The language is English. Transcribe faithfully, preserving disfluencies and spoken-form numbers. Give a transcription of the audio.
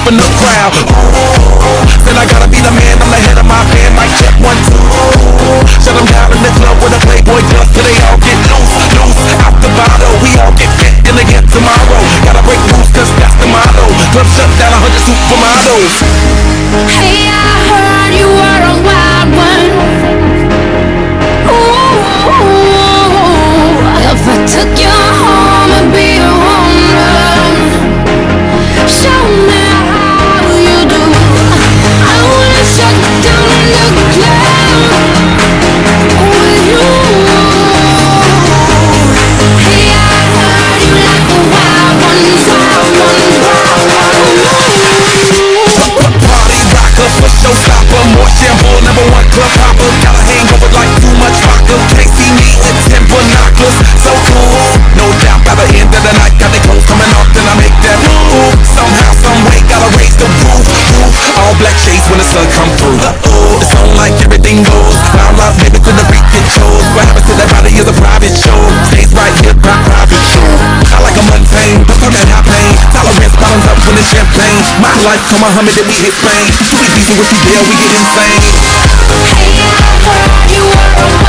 in the crowd. Ooh, then I gotta be the man, I'm the head of my band. Mic check one, two. Shut them down in the club with a Playboy does till they all get loose, loose. Out the bottle, we all get fit in again tomorrow. Gotta break rules cause that's the motto. Club shut down, a hundred supermodels. Hey, I heard you were a wild one. Ooh, if I took you home and be a home run, show me how you do. I wanna shut down the club with you. Hey, I heard you like a wild one, wild one, wild one. Party rocker, for showstopper, more shampoo, number one club hopper. Got a hangover like too much vodka. Can't see me with ten binoculars. So cool, no doubt. By the end of the night, got the clothes coming off, then I make that move. Somehow, some way, gotta raise the roof, roof. All black shades when the sun come through. Uh-oh, it's on like everything goes. Round rock, baby, to the freak it shows. What happens to that body is a private show. Stays right here, private show. I like a mundane, don't talk that high pain. Tolerance bottoms up when it's champagne. My life, come Muhammad, then we hit Spain. Too easy with you, deal, we get insane. Hey, I heard you were a